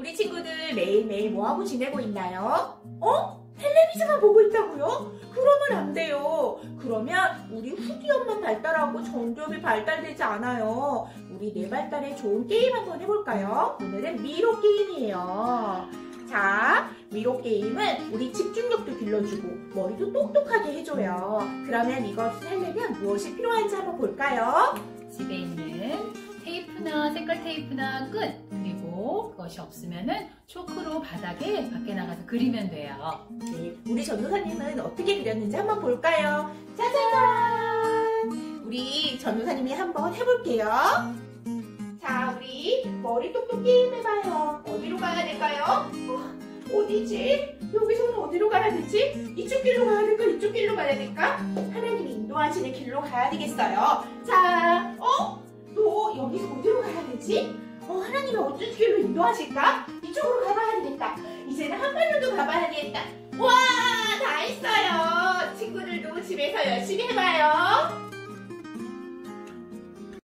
우리 친구들 매일매일 뭐하고 지내고 있나요? 텔레비전만 보고 있다고요? 그러면 안 돼요. 그러면 우리 후디업만 발달하고 정답이 발달되지 않아요. 우리 뇌 발달에 좋은 게임 한번 해볼까요? 오늘은 미로 게임이에요. 자, 미로 게임은 우리 집중력도 길러주고 머리도 똑똑하게 해줘요. 그러면 이것을 하려면 무엇이 필요한지 한번 볼까요? 집에 있는 테이프나 색깔 테이프나 끈, 그리고 그것이 없으면은 초크로 바닥에 밖에 나가서 그리면 돼요. 네, 우리 전도사님은 어떻게 그렸는지 한번 볼까요? 짜잔! 우리 전도사님이 한번 해볼게요. 자, 우리 머리 똑똑 게임 해봐요. 어디로 가야 될까요? 어디지? 여기서는 어디로 가야 되지? 이쪽 길로 가야 될까? 이쪽 길로 가야 될까? 하나님이 인도하시는 길로 가야 되겠어요. 자, 너 여기서 어디로 가야 되지? 하나님이 어떤 길로 인도하실까? 이쪽으로 가봐야 되겠다. 이제는 한 발로도 가봐야 되겠다. 와, 다 했어요. 친구들도 집에서 열심히 해봐요.